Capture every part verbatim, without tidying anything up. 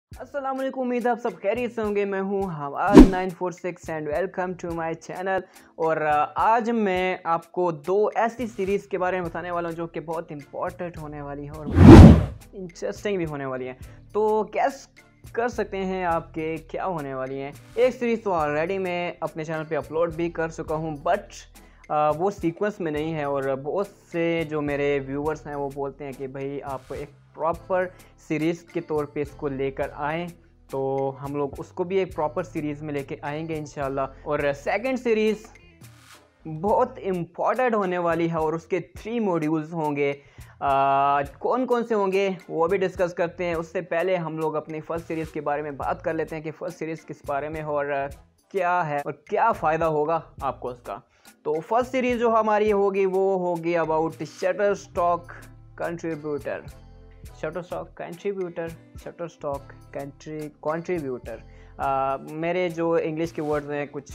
अस्सलाम वालेकुम, उम्मीद है आप सब खैरियत से होंगे। मैं हूं हवाज nine four six and welcome to my channel. और आज मैं आपको दो ऐसी सीरीज़ के बारे में बताने वाला हूं जो कि बहुत इंपॉर्टेंट होने वाली हैं और इंटरेस्टिंग भी होने वाली हैं। तो कैस कर सकते हैं आपके क्या होने वाली हैं। एक सीरीज़ तो ऑलरेडी मैं अपने चैनल पे अपलोड भी कर चुका हूं, बट आ, वो सीक्वेंस में नहीं है। और बहुत से जो मेरे व्यूवर्स हैं वो बोलते हैं कि भाई आप एक प्रॉपर सीरीज़ के तौर पे इसको लेकर आएँ, तो हम लोग उसको भी एक प्रॉपर सीरीज़ में लेके आएंगे इंशाल्लाह। और सेकंड सीरीज़ बहुत इम्पॉर्टेंट होने वाली है और उसके थ्री मॉड्यूल्स होंगे। आ, कौन कौन से होंगे वो भी डिस्कस करते हैं। उससे पहले हम लोग अपनी फ़र्स्ट सीरीज़ के बारे में बात कर लेते हैं कि फ़र्स्ट सीरीज़ किस बारे में है और क्या है और क्या फ़ायदा होगा आपको उसका। तो फर्स्ट सीरीज़ जो हमारी होगी वो होगी about Shutterstock contributor Shutterstock contributor Shutterstock country contributor मेरे जो इंग्लिश के वर्ड्स हैं कुछ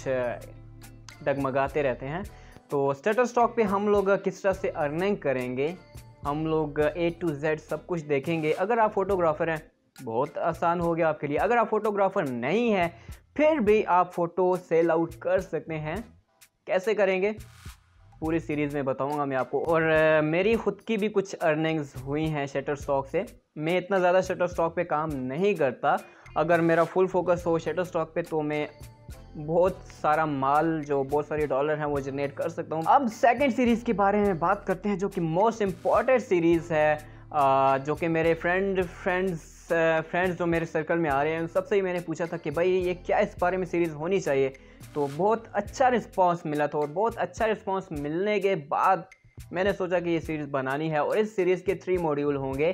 डगमगाते रहते हैं। तो शटरस्टॉक पे हम लोग किस तरह से अर्निंग करेंगे, हम लोग ए टू जेड सब कुछ देखेंगे। अगर आप फोटोग्राफर हैं बहुत आसान हो गया आपके लिए। अगर आप फोटोग्राफर नहीं हैं फिर भी आप फ़ोटो सेल आउट कर सकते हैं। कैसे करेंगे पूरी सीरीज़ में बताऊंगा मैं आपको। और uh, मेरी ख़ुद की भी कुछ अर्निंग्स हुई हैं शटरस्टॉक से। मैं इतना ज़्यादा शटरस्टॉक पे काम नहीं करता। अगर मेरा फुल फोकस हो शटरस्टॉक पे तो मैं बहुत सारा माल जो बहुत सारे डॉलर हैं वो जनरेट कर सकता हूँ। अब सेकंड सीरीज़ के बारे में बात करते हैं जो कि मोस्ट इम्पॉर्टेंट सीरीज़ है, uh, जो कि मेरे फ्रेंड फ्रेंड्स फ्रेंड्स जो मेरे सर्कल में आ रहे हैं उन सबसे ही मैंने पूछा था कि भाई ये क्या इस बारे में सीरीज़ होनी चाहिए। तो बहुत अच्छा रिस्पांस मिला था और बहुत अच्छा रिस्पांस मिलने के बाद मैंने सोचा कि ये सीरीज़ बनानी है। और इस सीरीज़ के थ्री मॉड्यूल होंगे।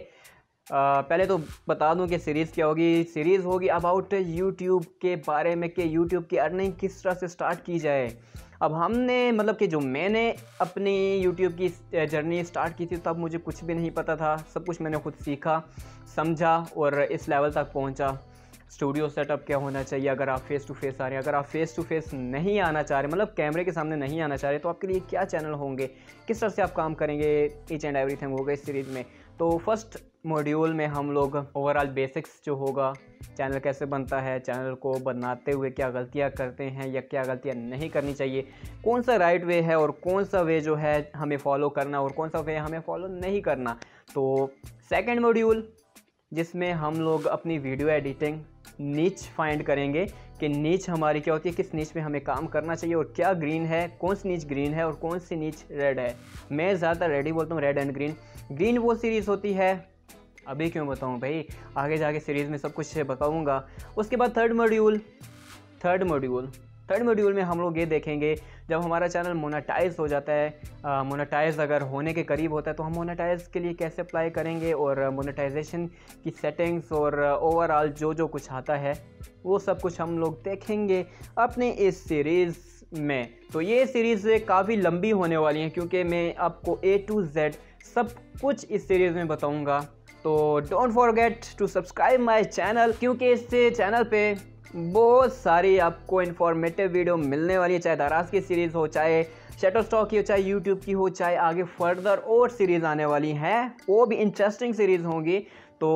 आ, पहले तो बता दूं कि सीरीज़ क्या होगी। सीरीज़ होगी अबाउट यूट्यूब के बारे में कि यूट्यूब की अर्निंग किस तरह से स्टार्ट की जाए। अब हमने मतलब कि जो मैंने अपनी यूट्यूब की जर्नी स्टार्ट की थी तब मुझे कुछ भी नहीं पता था। सब कुछ मैंने खुद सीखा समझा और इस लेवल तक पहुंचा। स्टूडियो सेटअप क्या होना चाहिए अगर आप फेस टू फेस आ रहे हैं, अगर आप फेस टू फेस नहीं आना चाह रहे मतलब कैमरे के सामने नहीं आना चाह रहे तो आपके लिए क्या चैनल होंगे, किस तरह से आप काम करेंगे, ईच एंड एवरीथिंग होगा इस सीरीज़ में। तो फर्स्ट मॉड्यूल में हम लोग ओवरऑल बेसिक्स जो होगा, चैनल कैसे बनता है, चैनल को बनाते हुए क्या गलतियां करते हैं या क्या गलतियां नहीं करनी चाहिए, कौन सा राइट वे है और कौन सा वे जो है हमें फॉलो करना और कौन सा वे हमें फॉलो नहीं करना। तो सेकंड मॉड्यूल जिसमें हम लोग अपनी वीडियो एडिटिंग नीच फाइंड करेंगे कि नीच हमारी क्या होती है, किस नीच में हमें काम करना चाहिए और क्या ग्रीन है, कौन सी नीच ग्रीन है और कौन सी नीच रेड है। मैं ज़्यादातर रेड ही बोलता हूँ, रेड एंड ग्रीन। ग्रीन वो सीरीज़ होती है, अभी क्यों बताऊँ भाई, आगे जाके सीरीज़ में सब कुछ बताऊँगा। उसके बाद third module third module third module में हम लोग ये देखेंगे जब हमारा चैनल मोनेटाइज हो जाता है, मोनेटाइज अगर होने के करीब होता है तो हम मोनेटाइज के लिए कैसे अप्लाई करेंगे और मोनेटाइजेशन की सेटिंग्स और ओवरऑल जो जो कुछ आता है वो सब कुछ हम लोग देखेंगे अपने इस सीरीज़ में। तो ये सीरीज़ काफ़ी लंबी होने वाली है क्योंकि मैं आपको ए टू जेड सब कुछ इस सीरीज़ में बताऊँगा। तो don't forget to subscribe my channel क्योंकि इस चैनल पे बहुत सारी आपको इन्फॉर्मेटिव वीडियो मिलने वाली है, चाहे दराज की सीरीज़ हो, चाहे शटरस्टॉक की हो, चाहे यूट्यूब की हो, चाहे आगे फर्दर और सीरीज़ आने वाली हैं वो भी इंटरेस्टिंग सीरीज़ होंगी। तो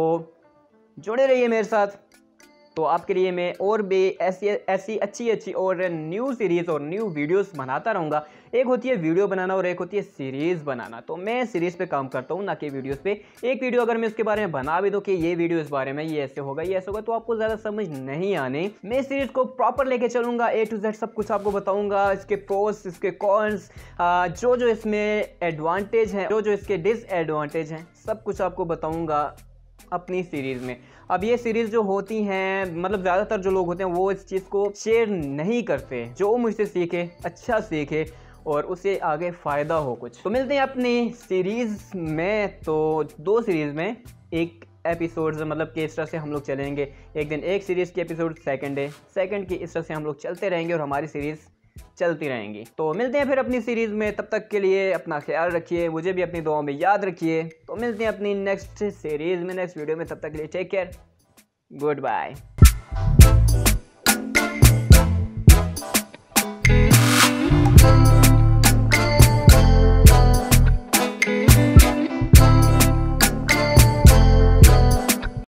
जुड़े रहिए मेरे साथ। तो आपके लिए मैं और भी ऐसी ऐसी अच्छी अच्छी और न्यू सीरीज़ और न्यू वीडियोस बनाता रहूँगा। एक होती है वीडियो बनाना और एक होती है सीरीज़ बनाना। तो मैं सीरीज़ पे काम करता हूँ ना कि वीडियोस पे। एक वीडियो अगर मैं उसके बारे में बना भी दूँ कि ये वीडियो इस बारे में ये ऐसे होगा ये ऐसे होगा तो आपको ज़्यादा समझ नहीं आने। मैं सीरीज़ को प्रॉपर लेके चलूँगा, ए टू जेड सब कुछ आपको बताऊँगा, इसके प्रोस इसके कॉन्स, जो जो इसमें एडवांटेज हैं, जो जो इसके डिसएडवांटेज हैं, सब कुछ आपको बताऊँगा अपनी सीरीज़ में। अब ये सीरीज़ जो होती हैं मतलब ज़्यादातर जो लोग होते हैं वो इस चीज़ को शेयर नहीं करते। जो मुझसे सीखे अच्छा सीखे और उसे आगे फ़ायदा हो कुछ। तो मिलते हैं अपनी सीरीज़ में। तो दो सीरीज़ में एक एपिसोड्स मतलब कि इस तरह से हम लोग चलेंगे। एक दिन एक सीरीज़ की एपिसोड सेकंड डे सेकंड की इस तरह से हम लोग चलते रहेंगे और हमारी सीरीज़ चलती रहेंगी। तो मिलते हैं फिर अपनी सीरीज़ में। तब तक के लिए अपना ख्याल रखिए, मुझे भी अपनी दुआओं में याद रखिए। तो मिलते हैं अपनी नेक्स्ट सीरीज़ में, नेक्स्ट वीडियो में। तब तक के लिए टेक केयर, गुड बाय।